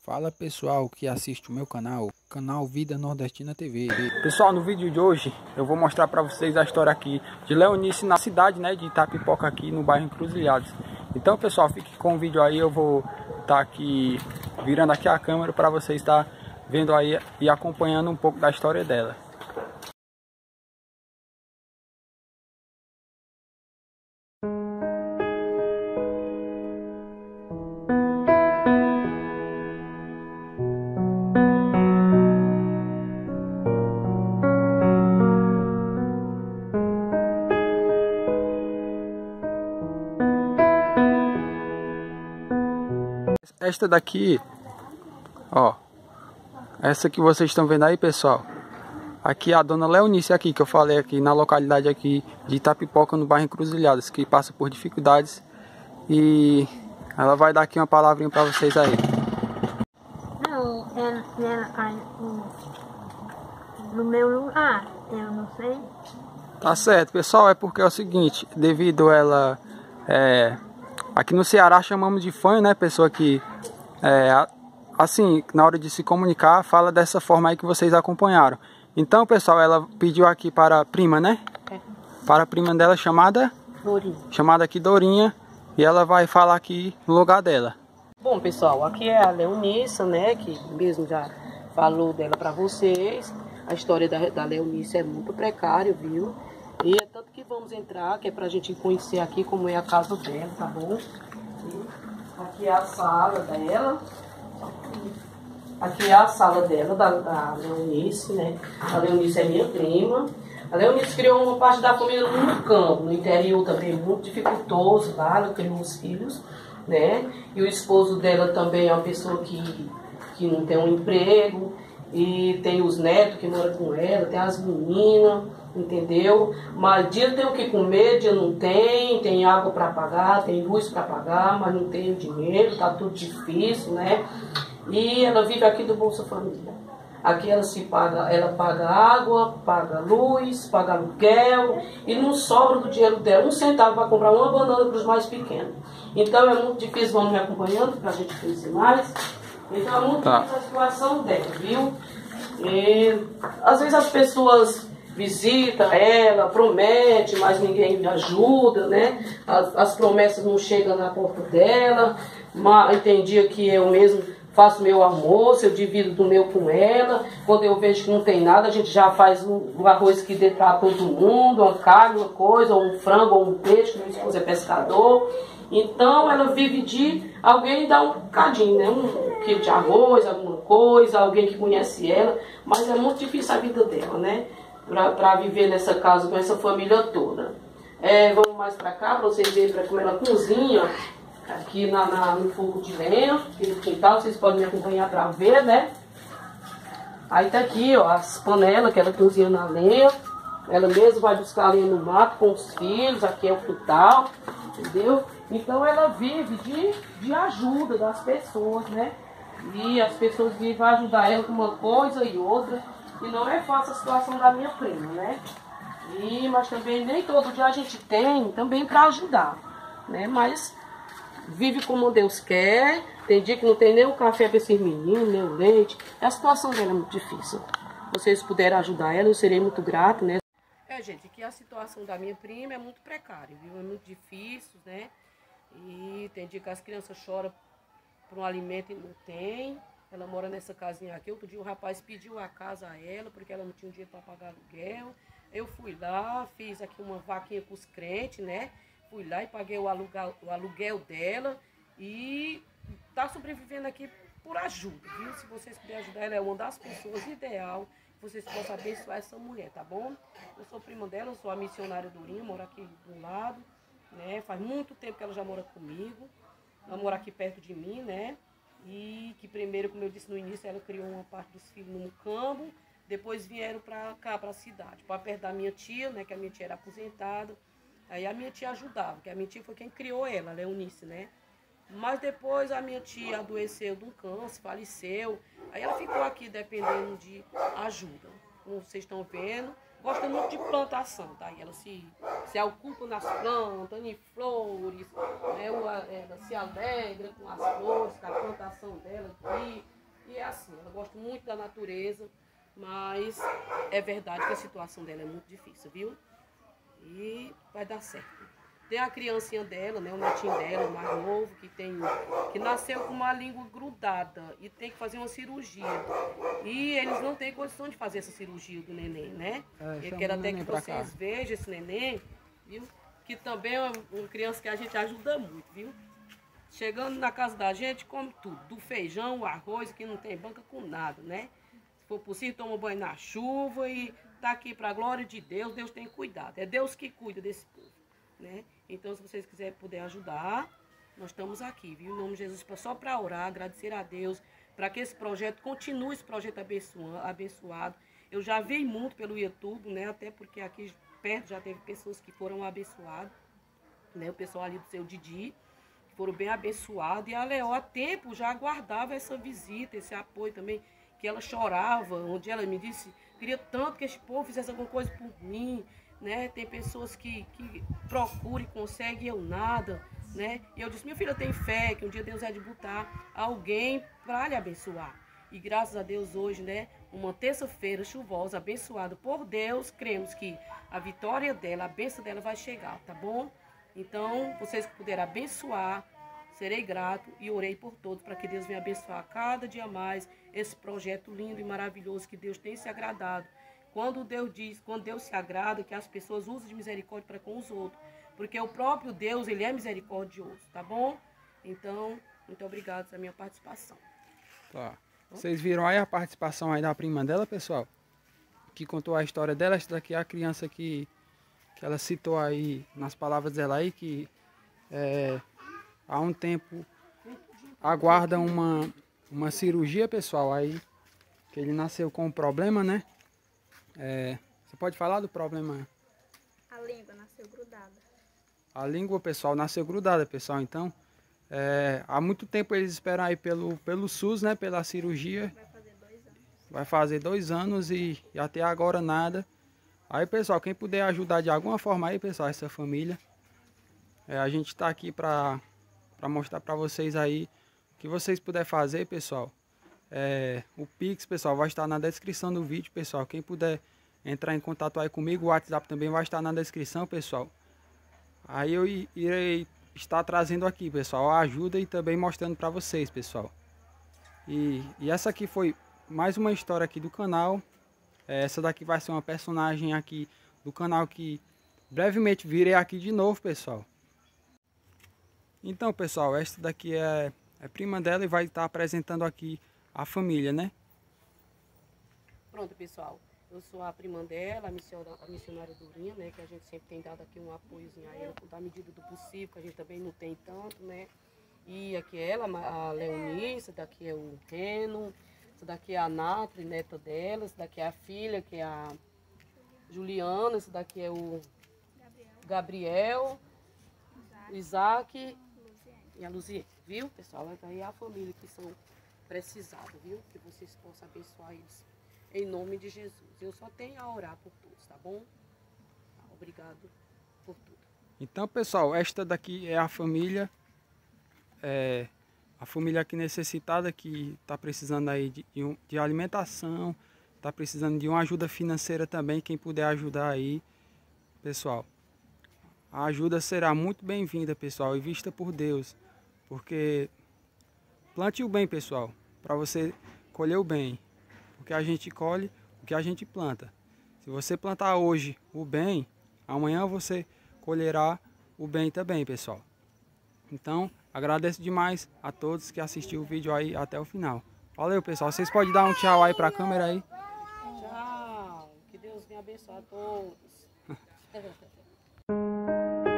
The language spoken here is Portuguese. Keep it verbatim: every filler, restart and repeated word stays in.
Fala pessoal que assiste o meu canal, canal Vida Nordestina T V. Pessoal, no vídeo de hoje eu vou mostrar para vocês a história aqui de Leonice na cidade, né, de Itapipoca, aqui no bairro Encruzilhadas. Então pessoal, fique com o vídeo aí, eu vou estar tá aqui virando aqui a câmera para vocês estar tá vendo aí e acompanhando um pouco da história dela. Esta daqui, ó, essa que vocês estão vendo aí, pessoal, aqui é a dona Leonice aqui, que eu falei aqui na localidade aqui de Itapipoca, no bairro Encruzilhadas, que passa por dificuldades, e ela vai dar aqui uma palavrinha para vocês aí. Não, ela, ela cai no meu lugar, eu não sei. Tá certo, pessoal, é porque é o seguinte, devido ela, é, aqui no Ceará chamamos de fanho, né, pessoa que, é, assim, na hora de se comunicar, fala dessa forma aí que vocês acompanharam. Então, pessoal, ela pediu aqui para a prima, né? É. Para a prima dela chamada? Dorinha. Chamada aqui Dorinha, e ela vai falar aqui no lugar dela. Bom, pessoal, aqui é a Leonice, né, que mesmo já falou dela para vocês. A história da, da Leonice é muito precária, viu? E é tanto que vamos entrar, que é pra gente conhecer aqui como é a casa dela, tá bom? E aqui é a sala dela. Aqui é a sala dela, da, da Leonice, né? A Leonice é minha prima. A Leonice criou uma parte da família no campo, no interior também, muito dificultoso lá, ela criou os filhos, né? E o esposo dela também é uma pessoa que, que não tem um emprego. E tem os netos que moram com ela, tem as meninas, entendeu? Mas dia tem o que comer, dia não tem, tem água para pagar, tem luz para pagar, mas não tem dinheiro, tá tudo difícil, né? E ela vive aqui do Bolsa Família. Aqui ela se paga, ela paga água, paga luz, paga aluguel e não sobra do dinheiro dela um centavo para comprar uma banana para os mais pequenos. Então é muito difícil, vamos me acompanhando para a gente conhecer mais. Então é muito tá. difícil a situação dela, viu? E às vezes as pessoas visitam ela, prometem, mas ninguém ajuda, né? As, as promessas não chegam na porta dela. Mas tem dia que eu mesmo faço meu almoço, eu divido do meu com ela. Quando eu vejo que não tem nada, a gente já faz um, um arroz que dê para todo mundo, uma carne, uma coisa, ou um frango, ou um peixe, que meu esposo é pescador. Então ela vive de alguém dar um bocadinho, né? Um quilo de arroz, alguma coisa, alguém que conhece ela. Mas é muito difícil a vida dela, né? Para viver nessa casa com essa família toda. É, vamos mais para cá para vocês verem como ela cozinha. Aqui na, na, no fogo de lenha, aqui no quintal, vocês podem me acompanhar para ver, né? Aí tá aqui, ó, as panelas que ela cozinha na lenha. Ela mesma vai buscar a lenha no mato com os filhos, aqui é o quintal, entendeu? Então ela vive de, de ajuda das pessoas, né? E as pessoas vivem ajudar ela com uma coisa e outra. E não é fácil a situação da minha prima, né? E, mas também nem todo dia a gente tem também para ajudar, né? Mas vive como Deus quer. Tem dia que não tem nem o café para esses meninos, nem o leite. A situação dela é muito difícil. Se vocês puderem ajudar ela, eu serei muito grato, né? É, gente, que a situação da minha prima é muito precária, viu? É muito difícil, né? E tem dia que as crianças choram por um alimento e não tem. Ela mora nessa casinha aqui. Outro dia o rapaz pediu a casa a ela, porque ela não tinha dinheiro para pagar aluguel. Eu fui lá, fiz aqui uma vaquinha com os crentes, né? Fui lá e paguei o aluguel, o aluguel dela e tá sobrevivendo aqui por ajuda, viu? Se vocês puderem ajudar, ela é uma das pessoas ideal que vocês possam abençoar essa mulher, tá bom? Eu sou prima dela, eu sou a missionária Dorinha, moro aqui do lado, né? Faz muito tempo que ela já mora comigo, ela mora aqui perto de mim, né? E que primeiro, como eu disse no início, ela criou uma parte dos filhos no Mucambo, depois vieram para cá, para a cidade, para perto da minha tia, né? Que a minha tia era aposentada. Aí a minha tia ajudava, porque a minha tia foi quem criou ela, a Leonice, né? Mas depois a minha tia adoeceu de um câncer, faleceu. Aí ela ficou aqui dependendo de ajuda. Como vocês estão vendo, gosta muito de plantação, tá? E ela se, se ocupa nas plantas, em flores, né? Ela se alegra com as flores, com a plantação dela aqui. E é assim, ela gosta muito da natureza, mas é verdade que a situação dela é muito difícil, viu? E vai dar certo. Tem a criancinha dela, né, o netinho dela, o mais novo, que, tem, que nasceu com uma língua grudada e tem que fazer uma cirurgia. E eles não têm condição de fazer essa cirurgia do neném, né? É, Eu quero até que vocês vejam esse neném, viu? Que também é uma criança que a gente ajuda muito, viu? Chegando na casa da gente, come tudo. Do feijão, o arroz, que não tem banca com nada, né? Se for possível, toma banho na chuva e tá aqui para a glória de Deus. Deus tem cuidado. É Deus que cuida desse povo, né? Então, se vocês quiserem poder ajudar, nós estamos aqui, viu? Em nome de Jesus, só para orar, agradecer a Deus, para que esse projeto continue, esse projeto abençoado. Eu já vi muito pelo YouTube, né? Até porque aqui perto já teve pessoas que foram abençoadas, né? O pessoal ali do seu Didi, que foram bem abençoados. E a Leó, há tempo, já aguardava essa visita, esse apoio também, que ela chorava, onde ela me disse, queria tanto que esse povo fizesse alguma coisa por mim, né? Tem pessoas que, que procuram e conseguem, eu nada, né? E eu disse, minha filha, tem fé que um dia Deus vai de botar alguém para lhe abençoar. E graças a Deus hoje, né, uma terça-feira chuvosa, abençoada por Deus, cremos que a vitória dela, a bênção dela vai chegar, tá bom? Então, vocês que puderem abençoar, serei grato e orei por todos para que Deus venha abençoar cada dia mais esse projeto lindo e maravilhoso que Deus tem se agradado. Quando Deus diz, quando Deus se agrada, que as pessoas usem de misericórdia para com os outros. Porque o próprio Deus, ele é misericordioso, tá bom? Então, muito obrigado pela minha participação. Tá. Vocês viram aí a participação aí da prima dela, pessoal? Que contou a história dela. Essa daqui é a criança que, que ela citou aí, nas palavras dela aí, que é, há um tempo aguarda uma, uma cirurgia, pessoal, aí, que ele nasceu com um problema, né? É, você pode falar do problema? A língua nasceu grudada. A língua, pessoal, nasceu grudada, pessoal. Então, é, há muito tempo eles esperam aí pelo, pelo SUS, né? Pela cirurgia. Vai fazer dois anos. Vai fazer dois anos e, e até agora nada. Aí, pessoal, quem puder ajudar de alguma forma aí, pessoal, essa família. É, a gente tá aqui pra, pra mostrar pra vocês aí o que vocês puderem fazer, pessoal. É, o Pix, pessoal, vai estar na descrição do vídeo, pessoal. Quem puder entrar em contato aí comigo, o WhatsApp também vai estar na descrição, pessoal. Aí eu irei estar trazendo aqui, pessoal, a ajuda e também mostrando para vocês, pessoal. E, e essa aqui foi mais uma história aqui do canal. É, essa daqui vai ser uma personagem aqui do canal que brevemente virei aqui de novo, pessoal. Então, pessoal, esta daqui é, é prima dela e vai estar apresentando aqui a família, né? Pronto, pessoal. Eu sou a prima dela, a missionária, a missionária Durinha, né? Que a gente sempre tem dado aqui um apoiozinho a ela, da medida do possível, que a gente também não tem tanto, né? E aqui é ela, a Leonice, essa daqui é o Reno, essa daqui é a Natri, neta dela, essa daqui é a filha, que é a Juliana, essa daqui é o Gabriel, o Isaac e a Luziene, viu, pessoal? Aí é a família que são precisados, viu? Que vocês possam abençoar eles. Em nome de Jesus. Eu só tenho a orar por todos, tá bom? Obrigado por tudo. Então, pessoal, esta daqui é a família. É, a família aqui necessitada, que está precisando aí de, de alimentação, está precisando de uma ajuda financeira também. Quem puder ajudar aí, pessoal, a ajuda será muito bem-vinda, pessoal, e vista por Deus. Porque plante o bem, pessoal, para você colher o bem. Porque a gente colhe o que a gente planta. Se você plantar hoje o bem, amanhã você colherá o bem também, pessoal. Então, agradeço demais a todos que assistiram o vídeo aí até o final. Valeu, pessoal. Vocês podem dar um tchau aí para a câmera aí? Tchau. Que Deus venha abençoar a todos.